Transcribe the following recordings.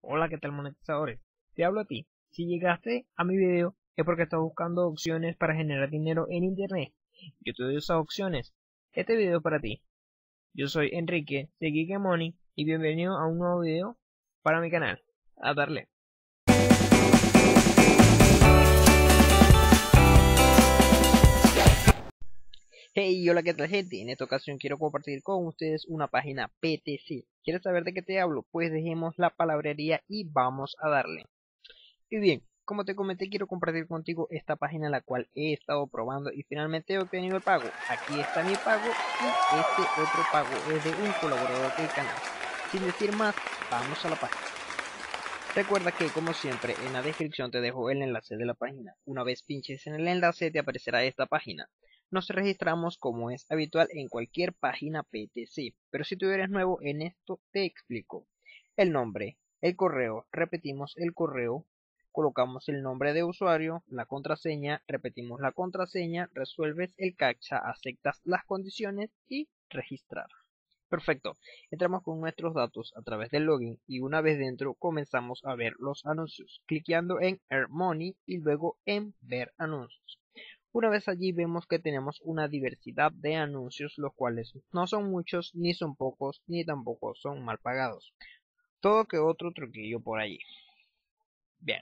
Hola, ¿qué tal monetizadores? Te hablo a ti. Si llegaste a mi video es porque estás buscando opciones para generar dinero en internet. Yo te doy esas opciones. Este video es para ti. Yo soy Enrique de Geek Money y bienvenido a un nuevo video para mi canal. A darle. Hey, hola, ¿qué tal gente? En esta ocasión quiero compartir con ustedes una página PTC. ¿Quieres saber de qué te hablo? Pues dejemos la palabrería y vamos a darle. Y bien, como te comenté, quiero compartir contigo esta página la cual he estado probando y finalmente he obtenido el pago. Aquí está mi pago y este otro pago es de un colaborador del canal. Sin decir más, vamos a la página. Recuerda que como siempre en la descripción te dejo el enlace de la página. Una vez pinches en el enlace te aparecerá esta página. Nos registramos como es habitual en cualquier página PTC, pero si tú eres nuevo en esto te explico. El nombre, el correo, repetimos el correo, colocamos el nombre de usuario, la contraseña, repetimos la contraseña, resuelves el captcha, aceptas las condiciones y registrar. Perfecto, entramos con nuestros datos a través del login y una vez dentro comenzamos a ver los anuncios, cliqueando en Earn Money y luego en Ver anuncios. Una vez allí vemos que tenemos una diversidad de anuncios, los cuales no son muchos, ni son pocos, ni tampoco son mal pagados. Todo que otro truquillo por allí. Bien.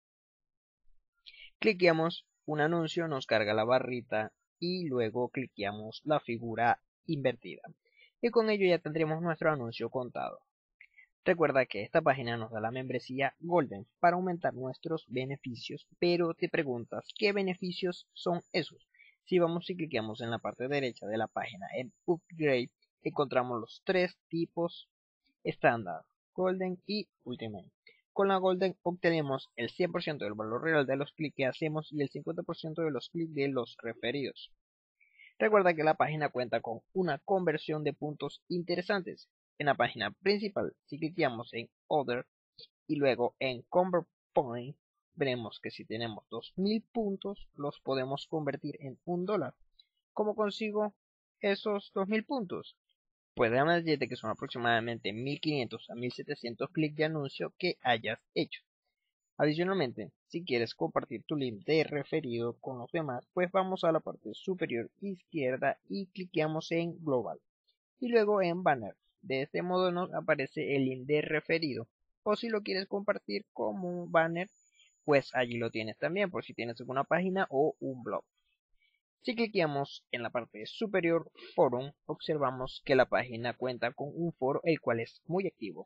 Cliqueamos un anuncio, nos carga la barrita y luego cliqueamos la figura invertida. Y con ello ya tendremos nuestro anuncio contado. Recuerda que esta página nos da la membresía Golden para aumentar nuestros beneficios, pero te preguntas, ¿qué beneficios son esos? Si vamos y cliqueamos en la parte derecha de la página en Upgrade, encontramos los tres tipos estándar, Golden y Ultimate. Con la Golden obtenemos el 100% del valor real de los clics que hacemos y el 50% de los clics de los referidos. Recuerda que la página cuenta con una conversión de puntos interesantes. En la página principal, si cliqueamos en Other y luego en Convert Point, veremos que si tenemos 2000 puntos, los podemos convertir en $1. ¿Cómo consigo esos 2000 puntos? Pues déjame decirte que son aproximadamente 1500 a 1700 clics de anuncio que hayas hecho. Adicionalmente, si quieres compartir tu link de referido con los demás, pues vamos a la parte superior izquierda y cliqueamos en Global y luego en Banner. De este modo nos aparece el link de referido, o si lo quieres compartir como un banner, pues allí lo tienes también por si tienes alguna página o un blog. Si cliqueamos en la parte superior Forum, observamos que la página cuenta con un foro el cual es muy activo.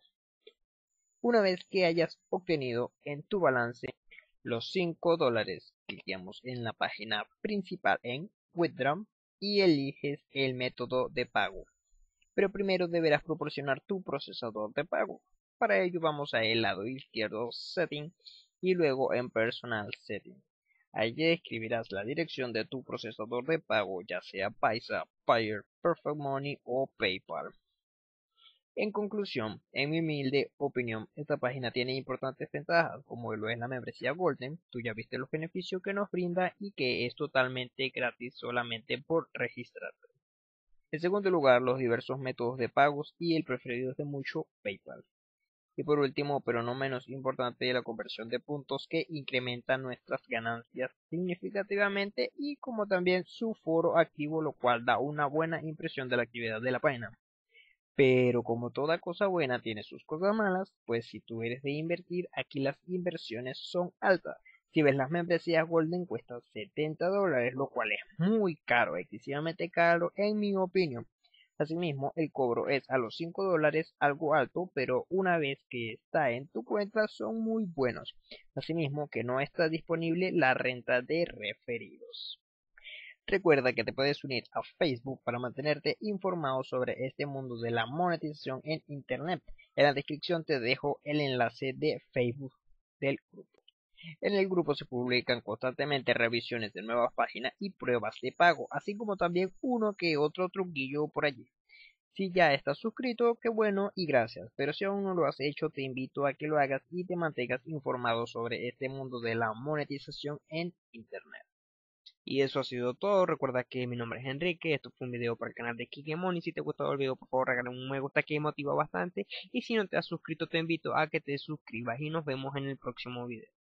Una vez que hayas obtenido en tu balance los $5, cliqueamos en la página principal en Withdraw y eliges el método de pago. Pero primero deberás proporcionar tu procesador de pago. Para ello vamos a el lado izquierdo Setting y luego en Personal Setting. Allí escribirás la dirección de tu procesador de pago, ya sea Paisa, Payer, Perfect Money o PayPal. En conclusión, en mi humilde opinión, esta página tiene importantes ventajas, como lo es la membresía Golden. Tú ya viste los beneficios que nos brinda y que es totalmente gratis solamente por registrarte. En segundo lugar, los diversos métodos de pagos y el preferido de mucho, PayPal. Y por último, pero no menos importante, la conversión de puntos que incrementa nuestras ganancias significativamente y como también su foro activo, lo cual da una buena impresión de la actividad de la página. Pero como toda cosa buena tiene sus cosas malas, pues si tú eres de invertir, aquí las inversiones son altas. Si ves las membresías Golden cuestan $70, lo cual es muy caro, excesivamente caro en mi opinión. Asimismo, el cobro es a los $5 algo alto, pero una vez que está en tu cuenta son muy buenos. Asimismo, que no está disponible la renta de referidos. Recuerda que te puedes unir a Facebook para mantenerte informado sobre este mundo de la monetización en Internet. En la descripción te dejo el enlace de Facebook del grupo. En el grupo se publican constantemente revisiones de nuevas páginas y pruebas de pago, así como también uno que otro truquillo por allí. Si ya estás suscrito, qué bueno y gracias, pero si aún no lo has hecho, te invito a que lo hagas y te mantengas informado sobre este mundo de la monetización en Internet. Y eso ha sido todo. Recuerda que mi nombre es Enrique. Esto fue un video para el canal de Kikemon. Y si te gustó el video, por favor regálame un me gusta que motiva bastante. Y si no te has suscrito, te invito a que te suscribas. Y nos vemos en el próximo video.